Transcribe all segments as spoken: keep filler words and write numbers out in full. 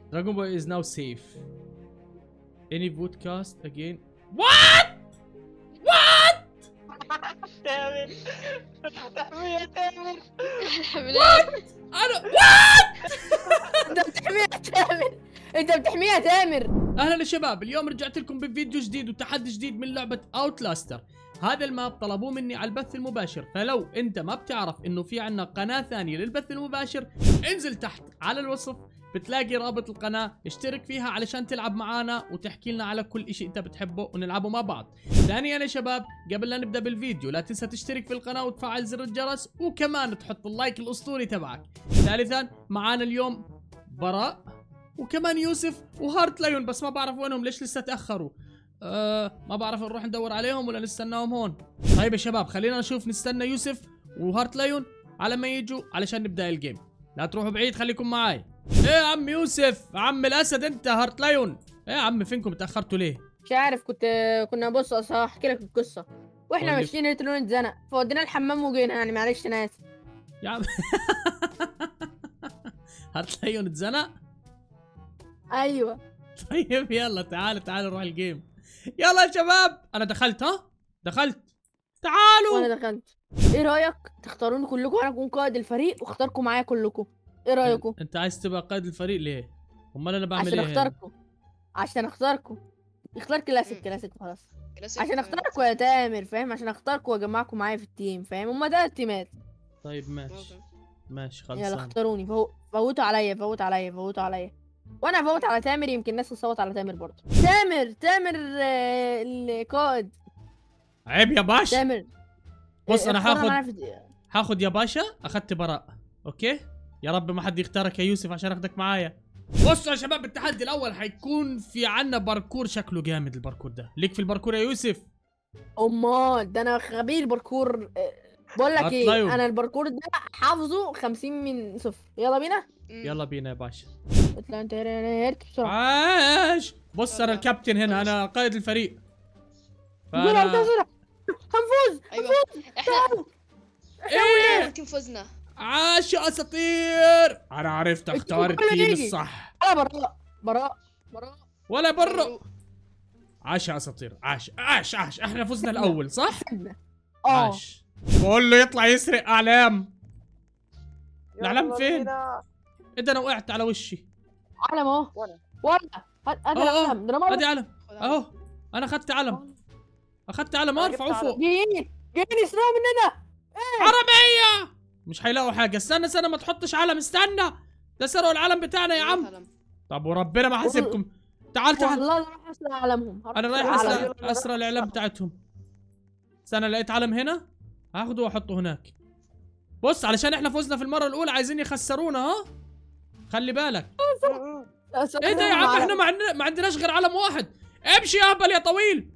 Dragon Boy is now safe. Any podcast again. What? What? تامر تحمي يا تامر. What? أنا what? انت بتحميها تامر، انت بتحميها تامر. اهلا يا شباب، اليوم رجعت لكم بفيديو جديد وتحدي جديد من لعبة اوتلاستر. هذا الماب طلبوه مني على البث المباشر، فلو انت ما بتعرف انه في عنا قناة ثانية للبث المباشر، انزل تحت على الوصف بتلاقي رابط القناة، اشترك فيها علشان تلعب معانا وتحكي لنا على كل اشي انت بتحبه ونلعبه مع بعض. ثانيا يا شباب، قبل لا نبدا بالفيديو لا تنسى تشترك في القناة وتفعل زر الجرس، وكمان تحط اللايك الاسطوري تبعك. ثالثا معانا اليوم براء وكمان يوسف وهارت لايون، بس ما بعرف وينهم، ليش لسه تاخروا؟ أه ما بعرف نروح ندور عليهم ولا نستناهم هون. طيب يا شباب خلينا نشوف، نستنى يوسف وهارت لايون على ما يجوا علشان نبدا الجيم. لا تروحوا بعيد، خليكم معاي. ايه يا عم يوسف، عم الاسد انت، هارت لايون، ايه يا عم فينكم تاخرتوا ليه؟ مش عارف، كنت كنا بص اصل هحكي لك القصه واحنا قولي. ماشيين لقيت لون اتزنق فودينا الحمام وجينا، يعني معلش انا اسف يا عم هارت لايون اتزنق؟ ايوه. طيب يلا تعال تعال نروح الجيم. يلا يا شباب، انا دخلت، ها دخلت، تعالوا. وانا دخلت. ايه رايك تختاروني كلكم وانا اكون قائد الفريق واختاركم معايا كلكم؟ ايه رايكم؟ انت عايز تبقى قائد الفريق ليه؟ امال انا بعمل عشان ايه هنا؟ اختاركم عشان اختاركم اختار كلاسيك مم. كلاسيك خلاص. كلاسيك. عشان اختاركم يا تامر، فاهم؟ عشان اختاركم واجمعكم معايا في التيم، فاهم؟ هما ده التيمات. طيب ماشي ماشي يلا خلصان. اختاروني، فو... فوتوا عليا فوتوا عليا فوتوا عليا وانا هفوت على تامر، يمكن الناس تصوت على تامر برضه. تامر تامر آه، القائد عيب يا باشا. تامر. بص انا اختارنا هاخد معانا في الدقيقة. هاخد يا باشا، اخدت براء، اوكي؟ يا رب ما حد يختارك يا يوسف عشان اخدك معايا. بصوا يا شباب، التحدي الاول حيكون في عنا باركور، شكله جامد الباركور ده. ليك في الباركور يا يوسف؟ امال ده انا خبير باركور. آه، بقول لك ايه، هتلاقيهم. انا الباركور ده حافظه خمسين من صفر. يلا بينا. يلا بينا يا باشا. اطلع انت هرت بسرعه. عاش. بص انا الكابتن هنا، انا قائد الفريق. قول انت فأنا... بسرعه، هنفوز. ايوه احنا ايه ممكن فزنا. عاش يا اساطير، انا عرفت اختار الكل التيم يجي. الصح. انا براء براء براء. ولا برا. عاش يا اساطير، عاش عاش عاش، احنا فزنا الاول صح؟ اه عاش. كله يطلع يسرق اعلام. الاعلام فين؟ ايه ده، انا وقعت على وشي. علم اهو. وانا ولا هات ادي اه العلم ده، انا ادي علم اهو، انا اخدت علم، اخدت علم أنا ارفعه جبت فوق. جايين جايين يسرقوا مننا. عربية مش هيلاقوا حاجة. استنى استنى، ما تحطش علم، استنى، ده سرقوا العلم بتاعنا يا عم. طب وربنا ما حاسبكم. تعال تعال، والله راح اسرق علمهم. انا رايح علم. اسرق اسرق الاعلام بتاعتهم. استنى لقيت علم هنا، هاخده واحطه هناك. بص علشان احنا فزنا في المرة الأولى عايزين يخسرونا، ها؟ خلي بالك. ايه ده يا عم، احنا ما عندنا ما عندناش غير علم واحد. امشي يا هبل يا طويل.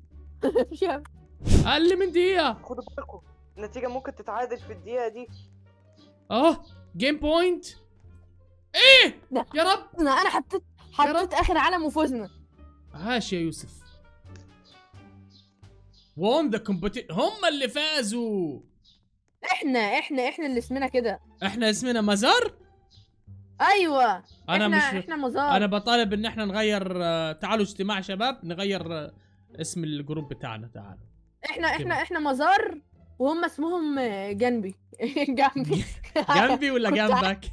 اقل من دقيقة. خدوا بالكم، النتيجة ممكن تتعادل في الدقيقة دي. اه جيم بوينت. ايه لا. يا رب. انا حطيت حطيت اخر علم وفزنا. عاش يا يوسف. وون ذا كومبتي، هم اللي فازوا. احنا احنا احنا اللي اسمنا كده. احنا اسمنا مزار. ايوه انا احنا مش احنا مزار. انا بطالب ان احنا نغير. آه، تعالوا اجتماع شباب، نغير آه، اسم الجروب بتاعنا. تعالوا. احنا احنا احنا مزار وهم اسمهم آه، جنبي. جنبي جنبي ولا كنت جنبك؟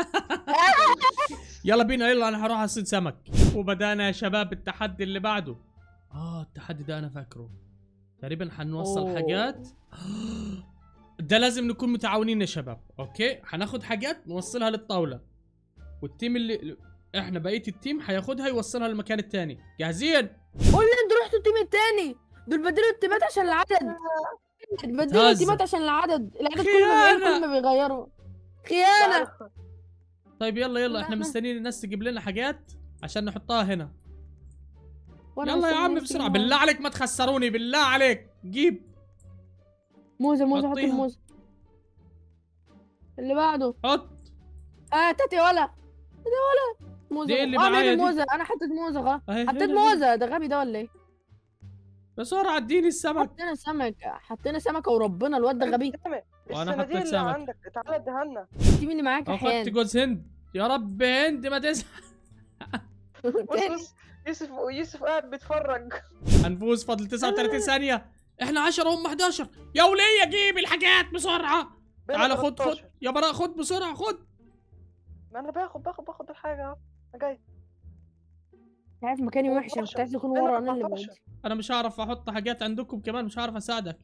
يلا بينا، يلا انا هروح اصيد سمك. وبدانا يا شباب التحدي اللي بعده. اه التحدي ده انا فاكره تقريبا حنوصل أوه. حاجات. ده لازم نكون متعاونين يا شباب، اوكي؟ هناخد حاجات نوصلها للطاولة، والتيم اللي احنا بقية التيم هياخدها يوصلها للمكان التاني. جاهزين؟ قول لي انتوا رحتوا التيم التاني. دول بدلوا التيمات عشان العدد. بدلوا تهزر. التيمات عشان العدد. العدد كل ما خيانة. بيقل كل ما بيغيروا. خيانة. طيب يلا يلا، احنا لا. مستنيين الناس تجيب لنا حاجات عشان نحطها هنا. وأنا يلا يا مستني عم نفسي بسرعة، معاهم. بالله عليك ما تخسروني، بالله عليك. جيب موزة موزة، حط حطيها. الموزة. اللي بعده. حط. اه تاتي ولا ده ولا موزة. دي اللي اه معايا مين دي. الموزة؟ انا حطيت موزة غلط. اهي حطيت هنا، هنا. موزة. ده غبي ده ولا ايه؟ بسرعة اديني السمك. حطينا سمك حطينا سمكة وربنا الواد ده غبي. وأنا الصناديق حطيت اللي سمك. عندك تعالى اديها لنا. التيم اللي معاك اخدت احيان. جوز هند. يا رب هند ما تزعل. بص بص يوسف يوسف قاعد بيتفرج. هنفوز فاضل تسعة وثلاثين ثانية. احنا عشرة هم احد عشر. يا ولية جيب الحاجات بسرعة. تعال خد خد يا براء، خد بسرعة خد. ما انا باخد باخد باخد الحاجة اهو. انا جاي. عارف مكاني وحش، انا كنت عايز اكون ورا، انا اللي بعيد. انا مش هعرف احط حاجات عندكم كمان، مش هعرف اساعدك.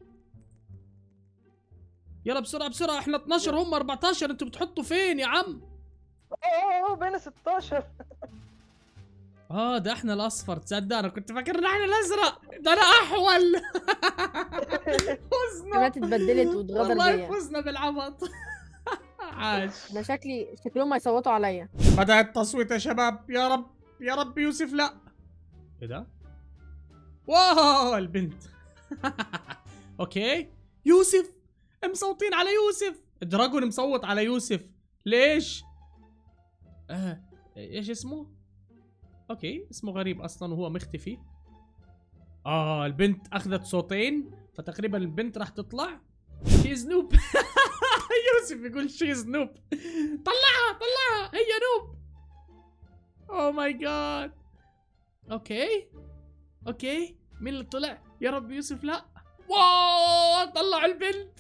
يلا بسرعة بسرعة، احنا اتناشر هم اربعة عشر، انتوا بتحطوا فين يا عم؟ اوه بين ستاشر. اه ده احنا الاصفر، تصدق انا كنت فاكر ان احنا الازرق، ده انا احول. فزنا. كمان اتبدلت واتغدر والله بيا. فزنا بالعبط. عاش. انا شكلي شكلهم هيصوتوا عليا. بدأ التصويت يا شباب، يا رب يا رب يوسف لا. ايه ده؟ واو البنت. اوكي يوسف، مصوتين على يوسف. الدراجون مصوت على يوسف، ليش؟ آه. ايش اسمه؟ اوكي اسمه غريب اصلا وهو مختفي. اه البنت اخذت صوتين، فتقريبا البنت راح تطلع. شي از نوب. يوسف يقول شي از نوب. طلعها طلعها، هي نوب. اوه ماي جاد. اوكي اوكي مين اللي طلع؟ يا رب يوسف لا. واو طلع البنت.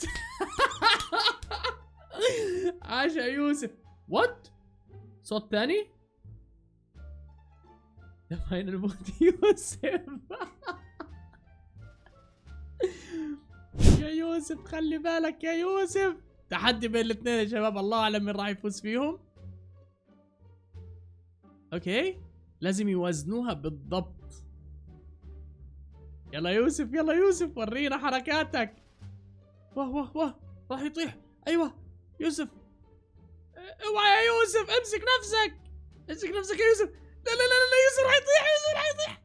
عاش يا يوسف. وات؟ صوت ثاني؟ ده فاين الموت يوسف. يا يوسف خلي بالك يا يوسف. تحدي بين الاثنين يا شباب، الله اعلم مين راح يفوز فيهم. اوكي لازم يوزنوها بالضبط. يلا يوسف يلا يوسف ورينا حركاتك. واه واه واه راح يطيح. ايوه يوسف، اوعى يا يوسف، امسك نفسك امسك نفسك يا يوسف. لا لا لا لا يوسف راح يطيح، يوسف راح يطيح.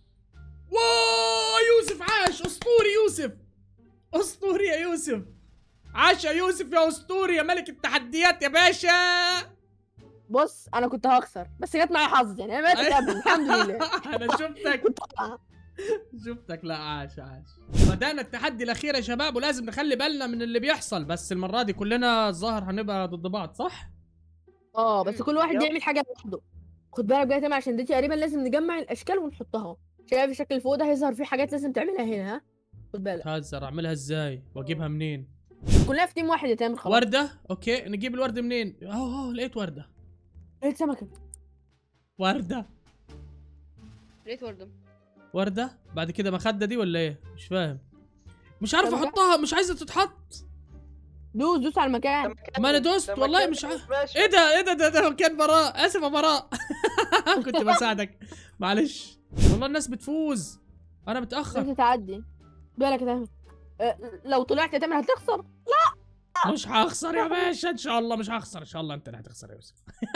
واو يوسف عاش، اسطوري يوسف، اسطوري يا يوسف. عاش يا يوسف يا اسطوري يا ملك التحديات يا باشا. بص انا كنت هخسر بس جت معايا حظ، يعني انا ماتت قبل الحمد لله. انا شفتك شفتك. لا عاش عاش. بدأنا التحدي الاخير يا شباب، ولازم نخلي بالنا من اللي بيحصل، بس المرة دي كلنا الظاهر هنبقى ضد بعض صح؟ اه بس كل واحد يعمل حاجه لوحده. خد بالك بقى يا تامر، عشان دي تقريبا لازم نجمع الاشكال ونحطها. شايف الشكل اللي فوق ده هيظهر فيه حاجات لازم تعملها هنا، ها خد بالك. تهزر، اعملها ازاي واجيبها منين؟ كلنا في تيم واحد يا تامر خلاص. وردة، اوكي نجيب الوردة منين؟ اوه اوه لقيت وردة. لقيت سمكه. وردة لقيت ورده. وردة بعد كده مخدة دي ولا ايه؟ مش فاهم. مش عارف احطها، مش عايزة تتحط. دوس دوس على المكان. ما انا دوست والله مش عارف. ايه ده ايه ده ده, ده كان براء، اسف يا براء. كنت بساعدك معلش. والله الناس بتفوز، انا متاخر. انت تعدي بالك يا تامر. أه لو طلعت يا تامر هتخسر. لا مش هخسر يا باشا، ان شاء الله مش هخسر، ان شاء الله انت اللي هتخسر يا يوسف.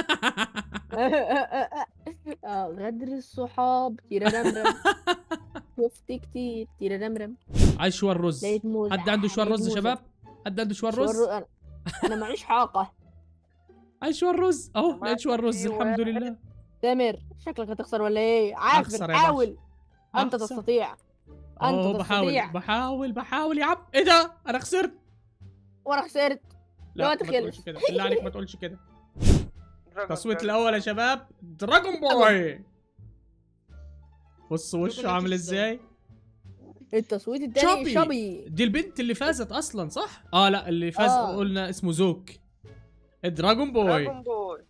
اه غدر الصحاب تيرارمرم. شفت كتير تيرارمرم. عايز شوار رز. حد عنده شوار رز يا شباب؟ حد عنده شوار رز؟ انا انا معيش حاقه. عايز شوار رز اهو، لقيت شوار رز الحمد لله. تامر شكلك هتخسر ولا ايه؟ عافر حاول، انت تستطيع، انت تستطيع. بحاول بحاول بحاول يا عم. ايه ده انا خسرت وانا خسرت. لا ما تقولش كده بالله عليك، ما تقولش كده. التصويت الاول يا شباب دراجون بوي. بص وشه عامل ازاي. التصويت الثاني شابي. دي البنت اللي فازت اصلا صح؟ اه لا اللي فاز آه. قلنا اسمه زوك. دراجون بوي. دراجون بوي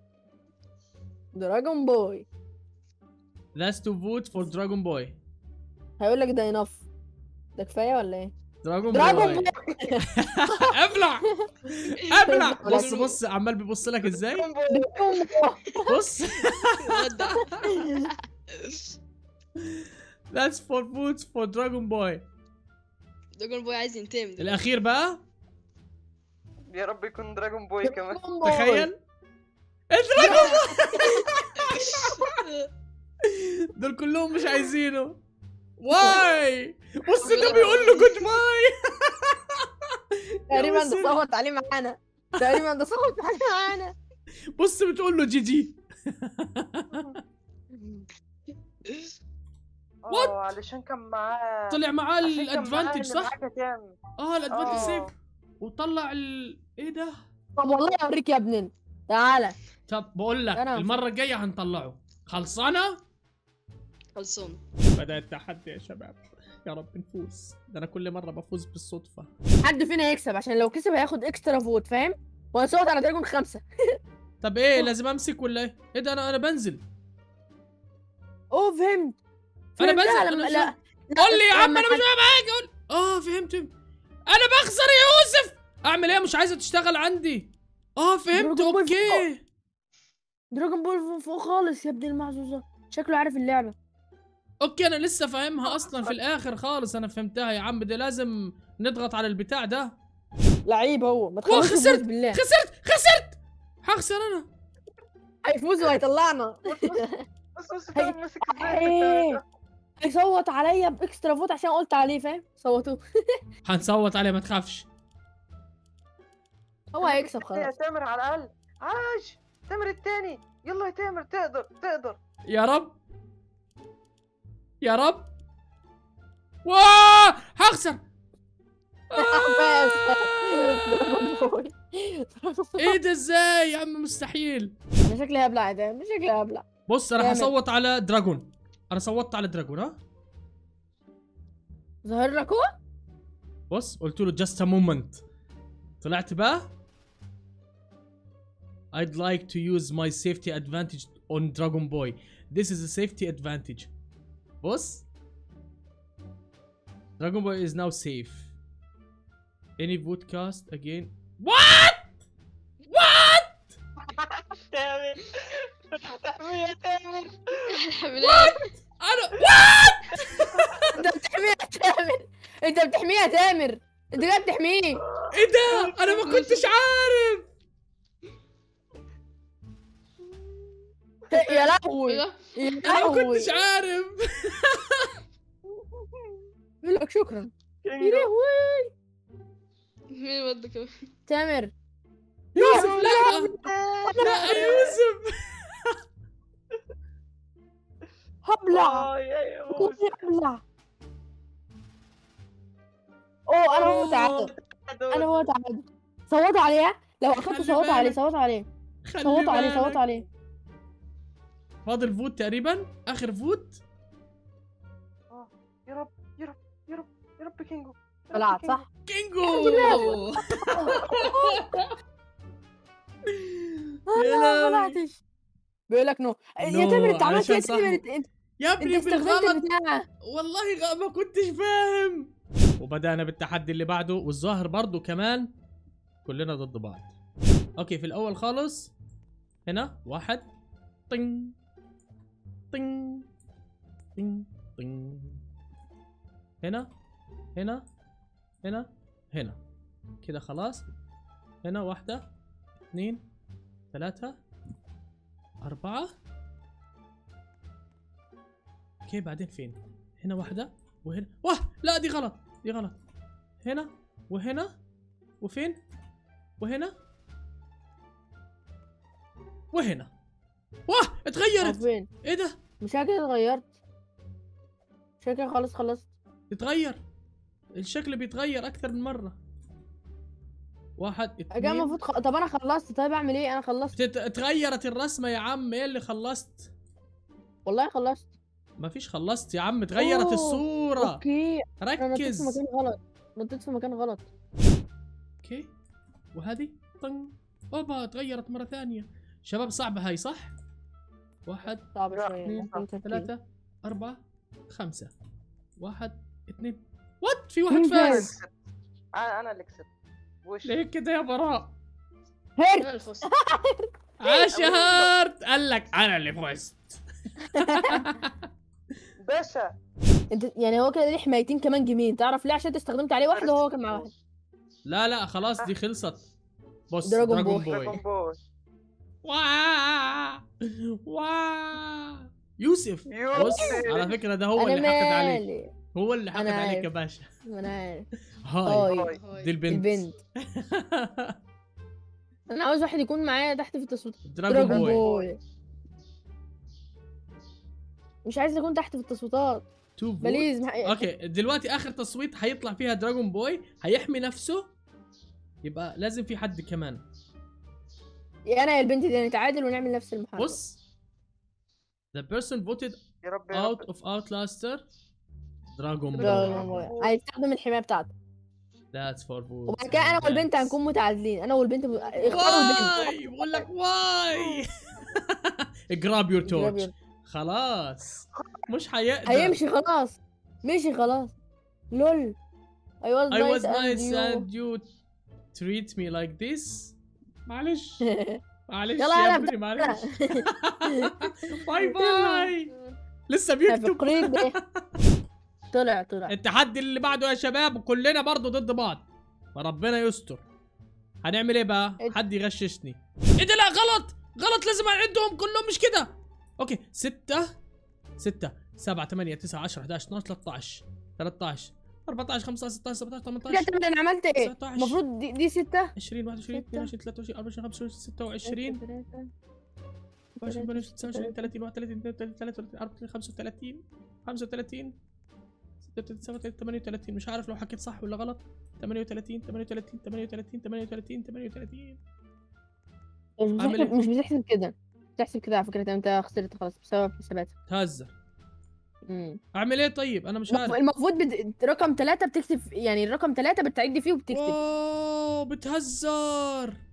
دراجون بوي. Last to vote for دراجون بوي. هيقول لك ده انف، ده كفايه ولا ايه؟ دراجون دراجون بوي. ابلع ابلع. بص بص عمال بيبص لك ازاي. بص. That's for votes for دراجون بوي. دراجون بوي عايز ينتقم. الاخير بقى يا رب يكون دراجون بوي كمان. تخيل دراجون بوي. دول كلهم مش عايزينه. واي بص ده بيقول له جود باي. تقريبا ده صوت عليه معانا، تقريبا ده صوت عليه معانا. بص بتقول له جي جي. وات علشان كان معاه، طلع معاه الادفانتج صح؟ اه الادفانتج سيف اه وطلع ال ايه ده؟ طب والله اوريك يا ابننا، تعالى. طب بقول لك أنا- المره الجايه هنطلعه، خلصانه؟ خلصان. بدأ التحدي يا شباب، يا رب نفوز، ده انا كل مره بفوز بالصدفه. حد فينا يكسب عشان لو كسب هياخد اكسترا فوت، فاهم؟ وهنصوت على دراجون خمسة. طب ايه لازم امسك ولا ايه؟ ايه ده انا انا بنزل. اوه فهمت. انا فهمتها بنزل لما انا لا لا قول لي يا عم لما انا مش حد- معاك. قول اه فهمت. انا بخسر يا يوسف، اعمل ايه؟ مش عايزه تشتغل عندي. اه فهمت دراجون بول اوكي. دراجون بول فوق خالص يا ابن المحظوظة، شكله عارف اللعبة. اوكي انا لسه فاهمها اصلا في الاخر خالص، انا فهمتها يا عم. ده لازم نضغط على البتاع ده. لعيب هو، ما واه تخلوش يفوز خسرت بالله. خسرت خسرت هخسر انا. هيفوز وهيطلعنا. بس بس هي- فاهم ماسك ازاي ايه هيصوت عليا باكسترا فوت عشان قلت عليه، فاهم؟ صوتوه. هنصوت عليه ما تخافش. هو هيكسب يا خلاص. تامر على الاقل. عاش تامر التاني. يلا يا تامر، تقدر تقدر. يا رب يا رب. واه هخسر. بس. ايه ده ازاي يا عم؟ مستحيل. انا شكلي هبلع ده، مش شكلي هبلع. بص انا جامد. هصوت على دراجون. انا صوتت على دراجون. ها ظهر لك هو؟ بص قلت له just a moment. طلعت بقى I'd like to use my safety advantage on Dragon Boy. This is a safety advantage. بص Dragon Boy is now safe. Any vote cast again. What? What? تامر تامر يا تامر. اعمل ايه؟ انا what؟ انت بتحميها يا تامر، انت بتحميها يا تامر، انت جاي بتحميه. ايه ده؟ انا ما كنتش عارف. يا ايه لهوي ده؟ يا انا ما لهوي. كنتش عارف. يقول لك شكرا. يا كينجو. لهوي مين ودك كمان؟ تامر. يوسف لا لا يا يوسف. هبلع اه يا يوسف. هبلع. اوه انا هو تعادل، انا هو تعادل. صوتوا عليها، لو اخدت خلي صوتوا عليه، بالك. صوتوا عليه، خلي صوتوا عليه، بالك. صوتوا عليه. فاضل فوت تقريبا، اخر فوت. آه، يا رب يا رب يا رب يا رب كينجو. يا رب طلعت كينجو. صح؟ كينجو. آه، يا لا ما لهوي. طلعتش. بيقول لك نو. يا نو، تامر انت عملت علشان ايه؟ صح. تامر انت انت يا انت ابني استخدمت بالغلط البتاع. والله غ... ما كنتش فاهم. وبدأنا بالتحدي اللي بعده، والظاهر برضو كمان كلنا ضد بعض. اوكي في الاول خالص هنا واحد طين طين طين طين. هنا هنا هنا هنا كده خلاص. هنا واحدة اثنين ثلاثة أربعة. اوكي بعدين فين؟ هنا واحدة وهنا. واه لا دي غلط، دي غلط. هنا وهنا وفين؟ وهنا وهنا. واه اتغيرت. فين؟ ايه ده؟ مش كده اتغيرت؟ مش كده خلاص خلصت؟ اتغير الشكل، بيتغير اكثر من مرة. واحد اجا اثنين. المفروض خ... طب انا خلصت، طيب اعمل ايه؟ انا خلصت تت- اتغيرت الرسمة يا عم. ايه اللي خلصت؟ والله خلصت. ما فيش خلصت يا عم، اتغيرت أوه، الصورة. اوكي انا نطيت في ركز. مكان غلط، نطيت في مكان غلط. اوكي وهذه طن. اوبا اتغيرت مرة ثانية. شباب صعبة هاي صح؟ واحد صعب لا، شويه اثنين محتاج تفكير. ثلاثة أربعة خمسة. واحد اثنين. وات في واحد مين فاز. انا انا اللي كسبت. وش ليه كده يا براء؟ هيرت. انا الفصل. عاش يا هارت. قال لك انا اللي فزت. باشا. انت يعني هو كده ليه حمايتين كمان جيمين، تعرف ليه؟ عشان انت استخدمت عليه واحده وهو كان مع واحد. لا لا خلاص دي خلصت. بص دراجون دراجون بول. بوي. دراجون بول. واو واو. يوسف يوسف. بص على فكرة ده هو انا اللي حقد عليك. مالي. هو اللي حقد أنا عليك يا عارف. باشا. انا عارف. هاي هاي. هاي. دي البنت. البنت. انا عاوز واحد يكون معايا تحت في التصويت. دراجون دراجون بوي. بول. مش عايز اكون تحت في التصويتات. تو فوت. بليز مح... اوكي دلوقتي اخر تصويت هيطلع فيها دراجون بوي، هيحمي نفسه. يبقى لازم في حد كمان. يا انا يا البنت دي نتعادل ونعمل نفس المحاولة. بص The person voted يا رب يا out رب. of Outlaster دراغون دراغون بول. بول. هيستخدم الحمايه بتاعته. That's for votes. وبعد كده انا والبنت هنكون متعادلين. انا والبنت م... اختاروا البنت. واي بقول لك واي. grab your torch. خلاص مش حيقدر. هيمشي خلاص. مشي خلاص. لول. I was I was nice nice and and you treat me like this. معلش you. معلش يلا يا يلا ابني معلش. باي باي. لسه بيكتب. قريب ده. طلع طلع. التحدي اللي بعده يا شباب كلنا برضو ضد بعض، فربنا يستر. هنعمل ايه بقى؟ حد يغششني. ايه ده؟ لا غلط غلط، لازم اعدهم كلهم مش كده. اوكي ستة ستة سبعة ثمانية تسعة عشرة احد عشر اثنا عشر ثلاثة عشر ثلاثة عشر أربعة عشر خمسة عشر ستة عشر سبعة عشر ثمانية لا عشر انت انا عملت ايه؟ تسعة عشر المفروض دي, دي ستة. عشرين واحد وعشرين اثنين وعشرين ثلاثة وعشرين أربعة وعشرين خمسة وعشرين ستة وعشرين أربعة وعشرين ثمانية وعشرين تسعة وعشرين ثلاثين واحد وثلاثين اثنين وثلاثين ثلاثة وثلاثين أربعة وثلاثين خمسة وثلاثين خمسة وثلاثين ستة وثلاثين سبعة وثلاثين ثمانية وثلاثين. مش عارف لو حكيت صح ولا غلط. ثمانية وثلاثين ثمانية وثلاثين ثمانية وثلاثين ثمانية وثلاثين ثمانية وثلاثين. مش أعمل بتحسب إيه؟ مش بتحسب كده. بتحسب كده على فكرة. انت خسرت خلاص بسبب حساباتك. تهزر. امم اعمل ايه طيب؟ انا مش عارف. المفروض بد... رقم ثلاثة بتكتب يعني الرقم ثلاثة بتعد فيه وبتكتب. اوه بتهزر.